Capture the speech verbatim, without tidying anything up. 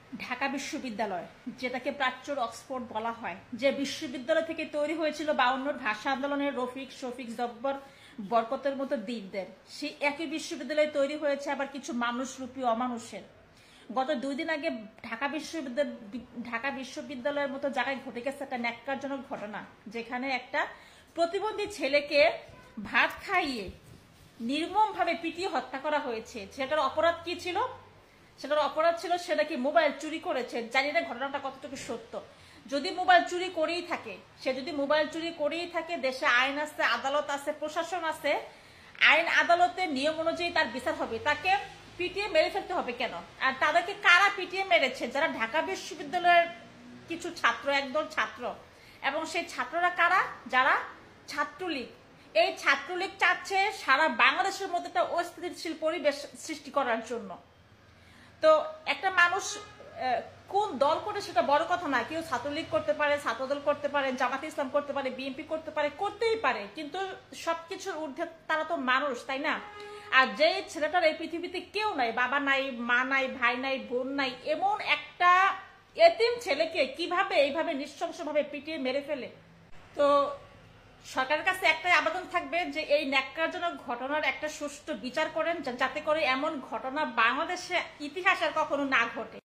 ঢাকা বিশ্ববিদ্যালয়, যেটাকে প্রাচ্যর অক্সফোর্ড বলা হয়, যে বিশ্ববিদ্যালয় থেকে তৈরি হয়েছিল বাউন্নর ভাষা আন্দোলনের রফিক শফিক জব্বর বরকতের মতো দ্বীপদের, সেই একই বিশ্ববিদ্যালয় তৈরি হয়েছে আবার কিছু মানুষরূপী অমানুষের। গত দুই দিন আগে ঢাকা বিশ্ববিদ্যালয় ঢাকা বিশ্ববিদ্যালয়ের মতো জায়গায় ঘটে গেছে একটা ন্যাক্কারজনক ঘটনা, যেখানে একটা প্রতিবন্ধী ছেলেকে ভাত খাইয়ে নির্মমভাবে পিটিয়ে হত্যা করা হয়েছে। সেটার অপরাধ কি ছিল? সেটার অপরাধ ছিল সেটা কি মোবাইল চুরি করেছে। জানি না ঘটনাটা কতটুকু সত্য। যদি মোবাইল চুরি করেই থাকে, সে যদি মোবাইল চুরি করেই থাকে, দেশে আইন আছে, আদালত আছে, প্রশাসন আছে, আইন আদালতের নিয়ম অনুযায়ী তার বিচার হবে। তাকে পিটিয়ে মেরে ফেলতে হবে কেন? আর তাদেরকে কারা পিটিয়ে মেরেছে? যারা ঢাকা বিশ্ববিদ্যালয়ের কিছু ছাত্র, একদল ছাত্র, এবং সেই ছাত্ররা কারা? যারা ছাত্রলীগ। এই ছাত্রলীগ চাচ্ছে সারা বাংলাদেশের মধ্যে একটা অস্থিতিশীল পরিবেশ সৃষ্টি করার জন্য। তো একটা মানুষ কোন দল করে সেটা বড় কথা না। কেউ ছাত্রলীগ করতে পারে, ছাত্রদল করতে পারে, জামাত ইসলাম করতে পারে, বিএনপি করতে পারে, করতেই পারে, কিন্তু সবকিছুর ঊর্ধ্বে তারা তো মানুষ, তাই না? আর যে ছেলেটার এই পৃথিবীতে কেউ নাই, বাবা নাই, মা নাই, ভাই নাই, বোন নাই, এমন একটা এতিম ছেলেকে কিভাবে এইভাবে নৃশংসভাবে পিটিয়ে মেরে ফেলে? তো সরকারের কাছে একটাই আবেদন থাকবে যে এই ন্যাক্কারজনক ঘটনার একটা সুষ্ঠু বিচার করেন, যাতে করে এমন ঘটনা বাংলাদেশে ইতিহাসে আর কখনো না ঘটে।